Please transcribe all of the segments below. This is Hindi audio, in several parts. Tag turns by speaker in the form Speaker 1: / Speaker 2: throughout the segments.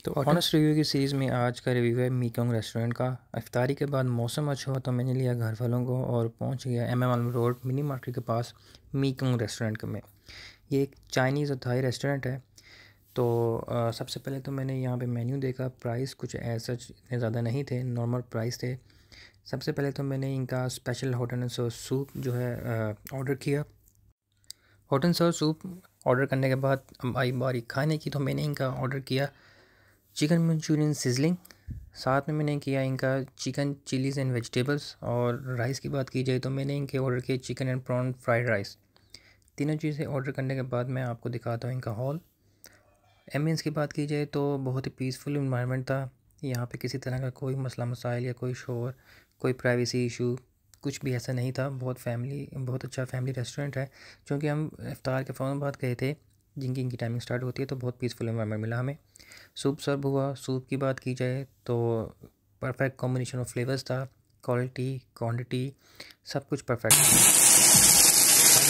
Speaker 1: तो ऑनेस्ट रिव्यू की सीरीज़ में आज का रिव्यू है मीकोंग रेस्टोरेंट का। इफ्तारी के बाद मौसम अच्छा हुआ तो मैंने लिया घर वालों को और पहुंच गया M M road mini market के पास मीकोंग रेस्टोरेंट में। ये एक चाइनीज़ और थाई रेस्टोरेंट है। तो सबसे पहले तो मैंने यहाँ पे मेन्यू देखा। प्राइस कुछ ऐसा इतने ज़्यादा नहीं थे, नॉर्मल प्राइस थे। सबसे पहले तो मैंने इनका special hot and sour soup जो है ऑर्डर किया। Hot and sour soup order करने के बाद अब आई बारी खाने की, तो मैंने इनका ऑर्डर किया चिकन मंचूरियन सिजलिंग। साथ में मैंने किया इनका चिकन चिलीज़ एंड वेजिटेबल्स। और राइस की बात की जाए तो मैंने इनके ऑर्डर किए chicken and prawn fried rice. तीनों चीज़ें ऑर्डर करने के बाद मैं आपको दिखाता हूँ इनका हॉल। एम्बियंस की बात की जाए तो बहुत ही पीसफुल इन्वायरमेंट था। यहाँ पे किसी तरह का कोई मसला मसाइल या कोई शोर, कोई प्राइवेसी इशू कुछ भी ऐसा नहीं था। बहुत अच्छा फैमिली रेस्टोरेंट है। क्योंकि हम इफ्तार के फ़ौरन बाद गए थे, जिनकी इनकी टाइमिंग स्टार्ट होती है, तो बहुत पीसफुल इन्वायरमेंट मिला हमें। सूप सर्व हुआ। सूप की बात की जाए तो परफेक्ट कॉम्बिनेशन ऑफ फ्लेवर्स था। क्वालिटी, क्वांटिटी, सब कुछ परफेक्ट था।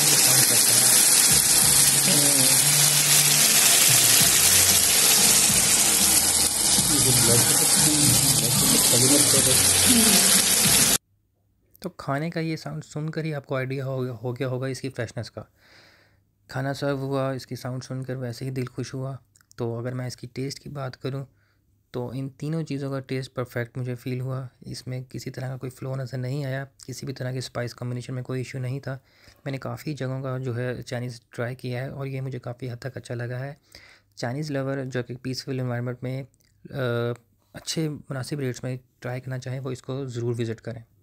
Speaker 1: तो खाने का ये साउंड सुनकर ही आपको आइडिया हो गया होगा इसकी फ्रेशनेस का। खाना सर्व हुआ, इसकी साउंड सुनकर वैसे ही दिल खुश हुआ। तो अगर मैं इसकी टेस्ट की बात करूं तो इन तीनों चीज़ों का टेस्ट परफेक्ट मुझे फ़ील हुआ। इसमें किसी तरह का कोई फ़्लो नज़र नहीं आया, किसी भी तरह के स्पाइस कॉम्बिनेशन में कोई इशू नहीं था। मैंने काफ़ी जगहों का जो है चाइनीज़ ट्राई किया है और ये मुझे काफ़ी हद तक अच्छा लगा है। चाइनीज़ लवर जो कि पीसफुल एनवायरनमेंट में अच्छे मुनासिब रेट्स में ट्राई करना चाहें वो इसको ज़रूर विज़िट करें।